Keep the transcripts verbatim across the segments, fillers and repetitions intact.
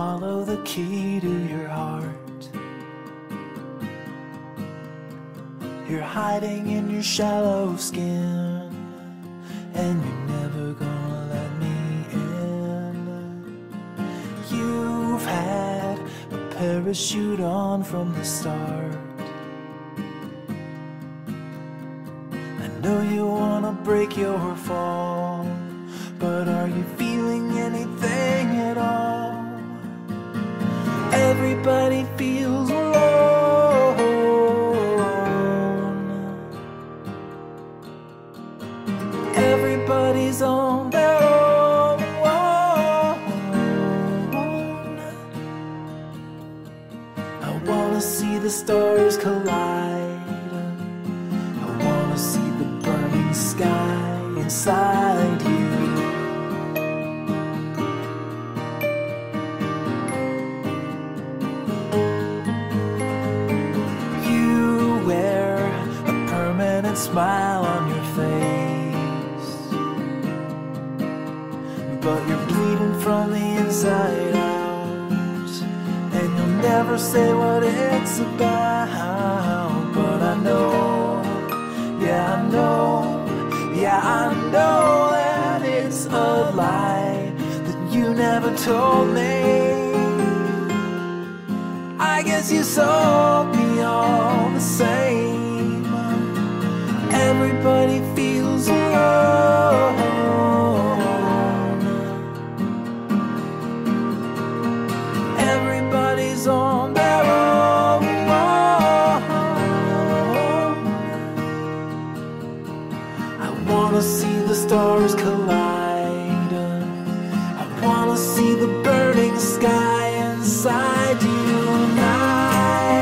swallow the key to your heart. You're hiding in your shallow skin, and you're never gonna let me in. You've had a parachute on from the start. I know you wanna break your fall, but are you feeling anything at all? Everybody feels alone. Everybody's on their own. I wanna see the stars collide. I wanna see the burning sky inside you. Smile on your face, but you're bleeding from the inside out, and you'll never say what it's about. But I know, yeah I know, yeah I know that it's a lie that you never told me. I guess you sold me all the same. Everybody feels alone. Everybody's on their own. I wanna see the stars collide. I wanna see the burning sky inside you. And I,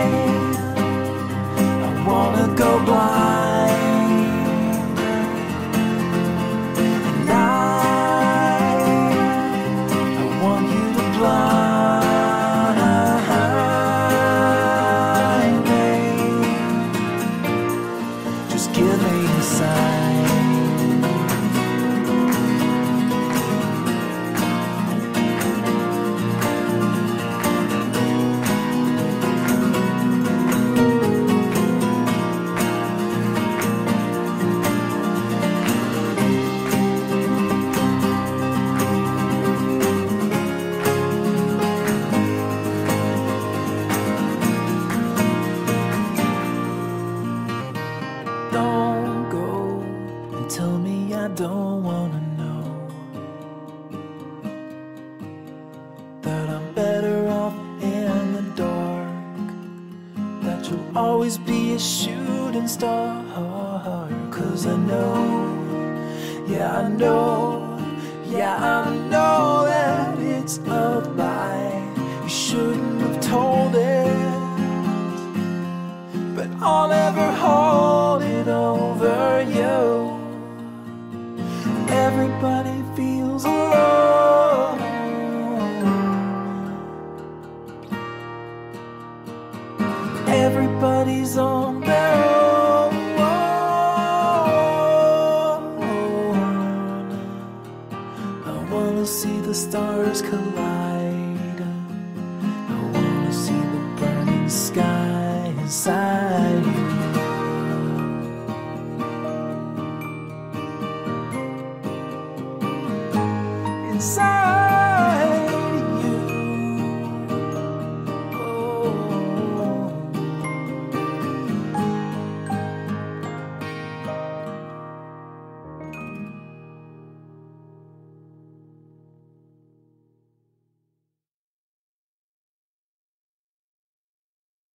I wanna go blind. Tell me I don't wanna know that I'm better off in the dark, that you'll always be a shooting star. 'Cause I know, yeah I know, yeah I know that it's a lie. You shouldn't have told it, but I'll never hold